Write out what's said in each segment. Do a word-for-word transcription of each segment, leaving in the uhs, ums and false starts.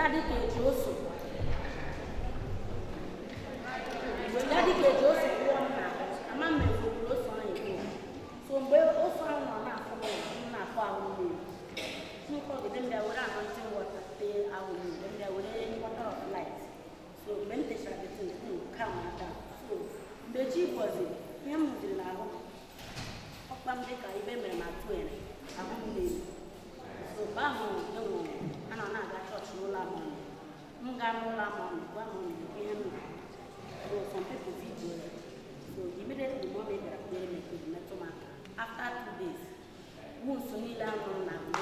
Daddy Kejoso. Daddy Kejoso, a man may go close on it. So, well, also, I'm not for me, I'm not for me. Then there were anointing water, they are with me, then there were any water of light. So, when they shall get to come down. So, the chief was it, him did not have a public, I remember my twin, I won't leave. So, Bamu, no, and I got church no lamon. Mungamo lamon, one money, so some people feed you. So, immediately, the moment that they make it, after two days, won't so need lamon and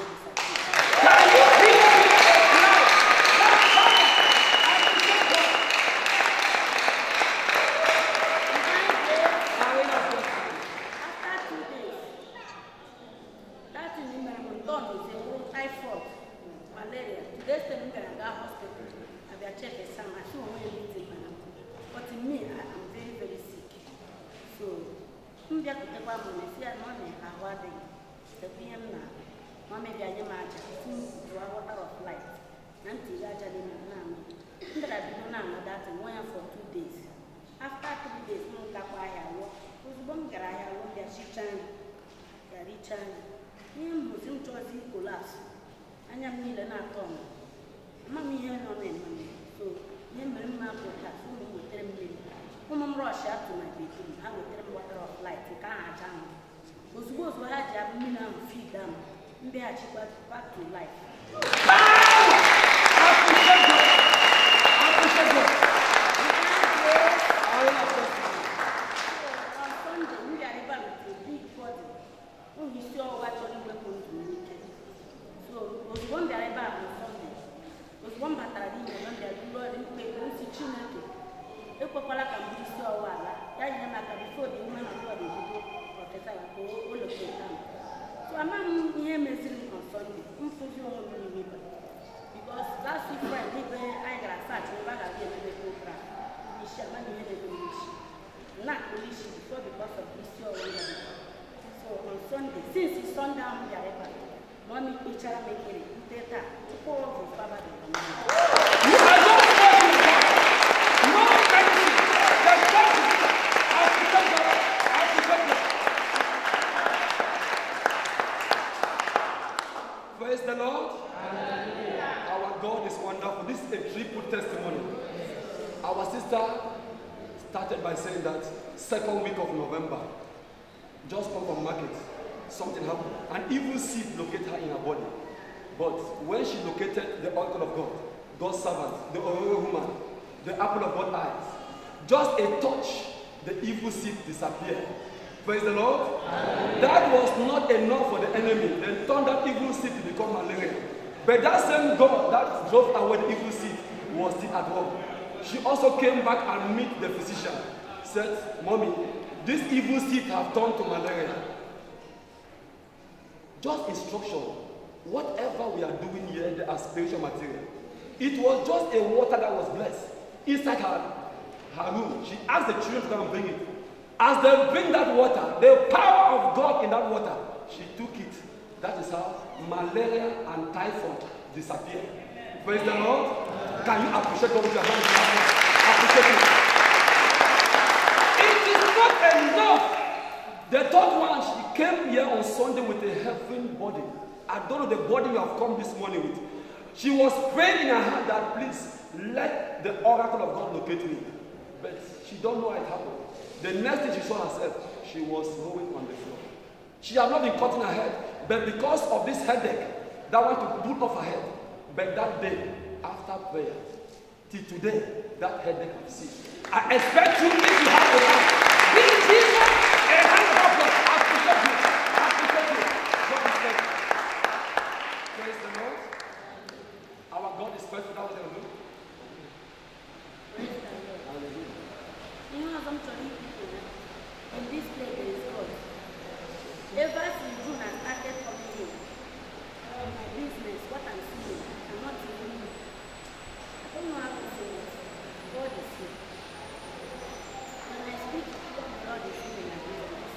back to life. Praise the Lord. Hallelujah. Our God is wonderful. This is a triple testimony. Our sister started by saying that second week of November, just come from market, something happened. An evil seed located her in her body. But when she located the oracle of God, God's servant, the Ororo woman, the apple of God's eyes, just a touch, the evil seed disappeared. Praise the Lord. Amen. That was not enough for the enemy. Then turned that evil seed to become malaria. But that same God that drove away the evil seed was still at work. She also came back and met the physician. Said, Mommy, this evil seed have turned to malaria. Just instruction. Whatever we are doing here, they are spiritual material. It was just a water that was blessed. Inside her, her room, she asked the children to come and bring it. As they bring that water, the power of God in that water, she took it. That is how malaria and typhoid disappeared. Praise the Lord. Can you appreciate God with your hands? Appreciate it. It is not enough. The third one, she came here on Sunday with a heavenly body. I don't know the body you have come this morning with. She was praying in her heart that please let the oracle of God locate me. But she don't know how it happened. The next thing she saw herself, she was rolling on the floor. She had not been cutting her head, but because of this headache that went to pull off her head, but that day, after prayer, till today, that headache has ceased. I expect you, if you have the time, give Jesus a hand of applause. I appreciate you. I appreciate you. God is faithful. Praise the Lord. Our God is faithful. That was the Lord. Praise the Lord. Hallelujah. You know, I'm telling people, in this place there is God. Ever since June I started coming here, uh, my business, what I'm seeing, I'm not even, I don't know how to say it. God is here. When I speak, God is here in my business.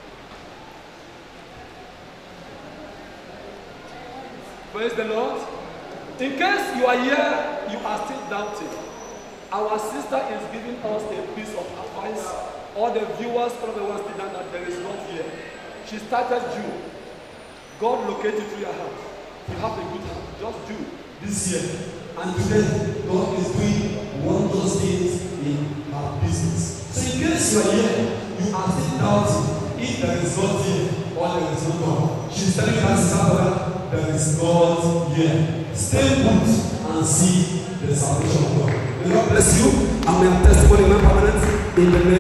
Praise the Lord. In case you are here, you are still doubting. Our sister is giving us a piece of advice. All the viewers, all of the ones still that there is not here. She started June. God located through your heart. You have a good heart. Just do this year. And today, God is doing wondrous things in our business. So in case you are here, you are still doubting if there is God here or there is no God. She's telling us that there is God here. Stay put and see the salvation of God. May God bless you and may your testimony remain permanent in the name.